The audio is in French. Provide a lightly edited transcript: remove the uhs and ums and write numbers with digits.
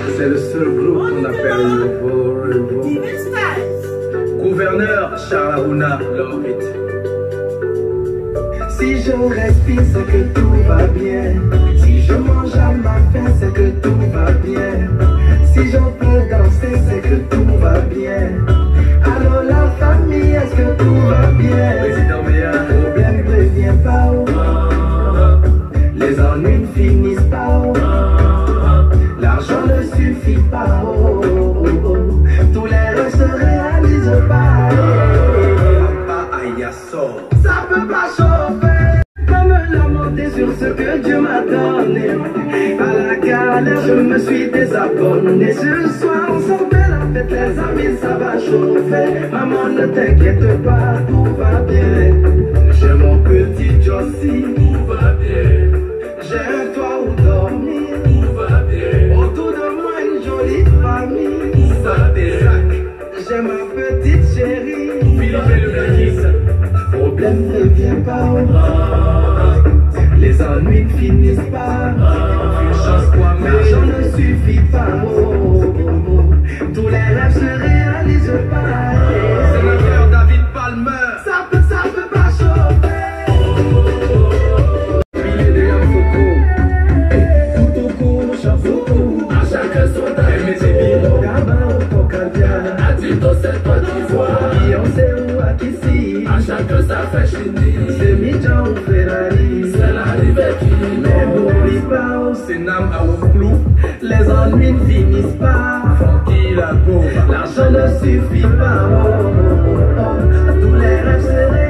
C'est le seul groupe qu'on appelle Revo. Gouverneur Charles Aruna, Lorit. Si je respire, c'est que tout va bien. Si je mange à ma faim, c'est que tout va bien. Si je peux danser, c'est que tout va bien. Alors la famille, est-ce que tout va bien? Président Méa. Le problème ne revient pas. Les ennuis ne finissent pas. L'argent ne suffit pas. Tous les rêves se réalisent pas. Papa Ayasso. Ça peut pas chauffer. Comme la montée sur ce que Dieu m'a donné. À la galère, je me suis désabonné. Ce soir, on s'en fait la fête, les amis, ça va chauffer. Maman, ne t'inquiète pas, tout va bien. J'ai mon petit Josie, tout va bien. J'ai un toit où dormir, tout va bien. Autour de moi, une jolie famille, tout va bien. J'ai ma petite chérie, Philippe et le Blackis. problème ne vient pas. Les ennuis ne finissent pas. L'argent ne suffit pas. Tous les rêves se réalisent pas. Sénateur David Palmer. Ça peut pas chauffer. Billet de Yamfoko. Koutoukou, Champoukou, À chaque soldat, MTV. Gabin ou Pocavia, À Tito, c'est toi qui vois. Beyoncé ou Akissi, À chaque ça fait chenille. c'est Midjan ou Ferrari. C'est l'arrivée qui Mais n'oublie pas, c'est Nam Aouklou. les ennuis ne finissent pas. Funky la go. L'argent ne suffit pas. Tous les rêves se réalisent.